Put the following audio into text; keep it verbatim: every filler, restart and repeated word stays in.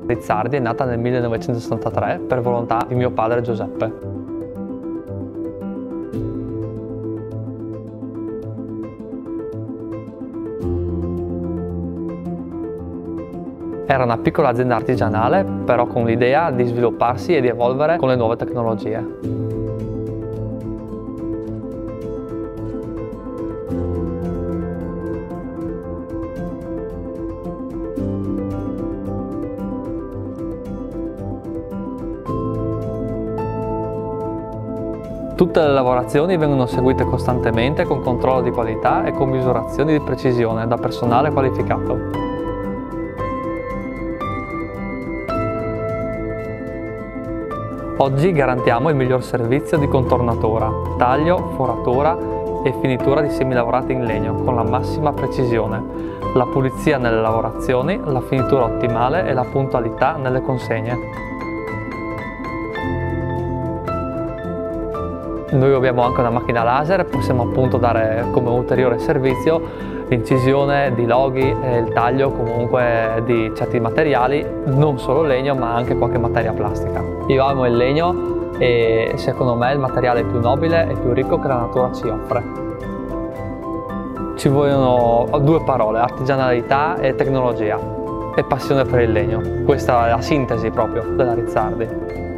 Rizzardi è nata nel millenovecentosessantatré per volontà di mio padre Giuseppe. Era una piccola azienda artigianale, però con l'idea di svilupparsi e di evolvere con le nuove tecnologie. Tutte le lavorazioni vengono seguite costantemente con controllo di qualità e con misurazioni di precisione da personale qualificato. Oggi garantiamo il miglior servizio di contornatura, taglio, foratura e finitura di semi lavorati in legno con la massima precisione, la pulizia nelle lavorazioni, la finitura ottimale e la puntualità nelle consegne. Noi abbiamo anche una macchina laser, possiamo appunto dare come ulteriore servizio l'incisione di loghi e il taglio comunque di certi materiali, non solo legno ma anche qualche materia plastica. Io amo il legno e secondo me è il materiale più nobile e più ricco che la natura ci offre. Ci vogliono due parole: artigianalità e tecnologia e passione per il legno. Questa è la sintesi proprio della Rizzardi.